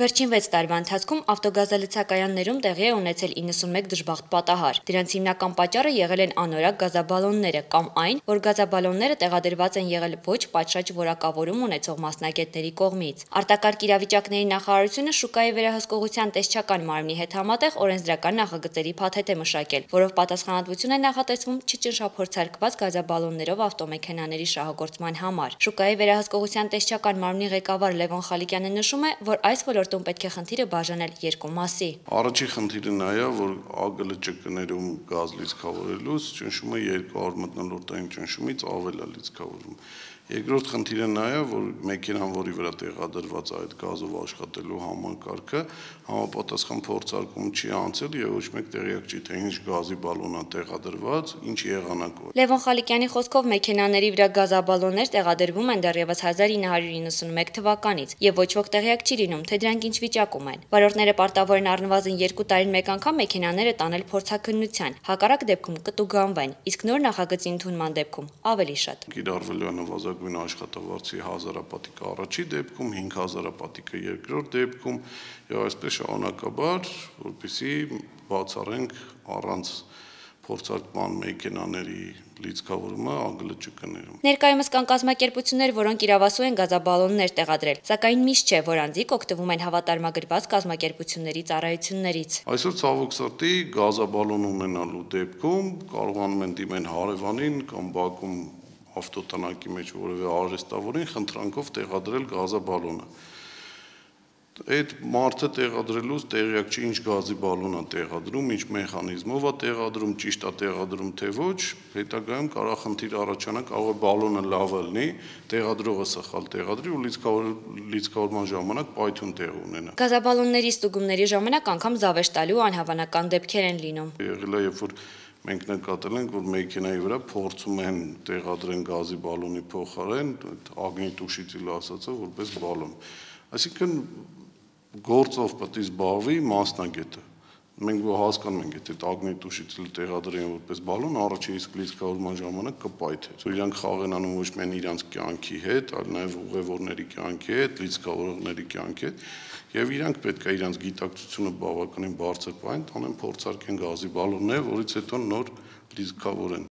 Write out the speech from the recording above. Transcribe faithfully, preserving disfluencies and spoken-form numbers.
Վերջին վեց տարվա ընթացքում ավտոգազալցակայաններում տեղի է ունեցել իննսունմեկ դժբախտ պատահար։ Դրանց հիմնական պատճառը եղել են անորակ գազաբալոնները կամ այն, որ գազաբալոնները տեղադրված են եղել ոչ պատշաճ որակավորում ունեցող մասնագետների կողմից։ Արտակարգ իրավիճակների նախարարությունը շուկայի վերահսկողության տեսչական մարմնի հետ համատեղ օրենսդրական նախագծերի փաթեթ է մշակել, որով պատասխանատվություն է նախատեսվում չճնշափորձարկված գազաբալոններով ավտոմեքենաների շահագործման համար։ Շուկայի վերահսկողության տեսչական մարմնի ղեկավար Լևոն Խալիկյանը նշում է, որ այս ոլորտում պետք է խնդիրը բաժանել երկու մասի։ Առաջի խնդիրը նա է, որ ա գ լ չ կներում գազ լիցքավորելուց ճնշումը երկու հարյուր մթնոլորտային ճնշումից ավել է լիցքավորում։ Երկրորդ խնդիրը նա է, որ մեքենան, որի վրա տեղադրված է այդ գազով աշխատելու համակարգը, համապատասխան փորձարկում չի անցել եւ ոչ մեկ տեղյակ չի, թե ինչ գազի բալոն է տեղադրված, ինչ եղանակով։ Լևոն Խալիկյանի խոսքով մեքենաների վրա գազաբալոններ տեղադրվում են դեռևս հազար ինը հարյուր իննսունմեկ թվականից եւ ոչ ոք տեղյակ չի լինում, թե դրանք ինչ վիճակում են։ Վարորդները պարտավոր են առնվազն երկու տարին մեկ անգամ մեքենաները տանել փորձաքննության, հակառակ դեպքում կտուգանվեն, իսկ նոր նախագծի ընդունման դեպքում ավելի շատ։ Կիրառվելու է նվազագույն աշխատավարձի հազարապատիկը առաջի դեպքում, հինգ հազարապատիկը երկրորդ դեպքում եւ այսպես շարունակաբար, որպեսզի բացառենք առանց փորձարկման մեքենաների լիցքավորումը ա գ լ չ կներում։ Ներկայումս կան կազմակերպություններ, որոնք իրավասու են գազաբալոններ տեղադրել, սակայն միշտ չէ, որ անձիկ օգտվում են հավատարմագրված կազմակերպությունների ծառայություններից։ Այսօր ցավոք սրտի գազաբալոն ունենալու դեպքում կարողանում են դիմեն հարևանին կամ բակում ավտոտնակի մեջ որևէ արհեստավորին խնդրանքով տեղադրել գազաբալոնը։ Այդ մարդը տեղադրելուց տեղյակ չի ինչ գազի բալոն է տեղադրում, ինչ մեխանիզմով է տեղադրում, ճիշտ է տեղադրում թե ոչ, հետագայում կարող խնդիր առաջանա, կարող է բալոնը լավ լինի, տեղադրողը սխալ տեղադրի ու լիցքավորման ժամանակ պայթյուն տեղ ունենա։ Գազաբալոնների ստուգումների ժամանակ անգամ զավեշտ տալու անհավանական դեպքեր են լինում։ Եղել է, երբ որ մենք նկատել ենք, որ մեքենայի վրա փորձում են տեղադրեն գազի բալոնի փոխարեն ագնիտուշիցիլ ասածը որպես բալոն։ Այսինքն գործով պետք է զբաղվի մասնագետը։ Մենք հասկանում ենք, եթե ագնիտուշիցիլը տեղադրեն որպես բալոն, առաջի իսկ լիցքավորման ժամանակ կպայթե։ Իրանք խաղ են անում ոչ միայն իրանց կյանքի հետ, այլ նաև ուղևորների կյանքի հետ, լիցքավորողների կյանքի հետ, եւ իրանք պետք է իրանց գիտակցությունը բավականին բարձր պահեն, տանեն փորձարկեն գազի բալոններ, որից հետո նոր լիցքավորեն։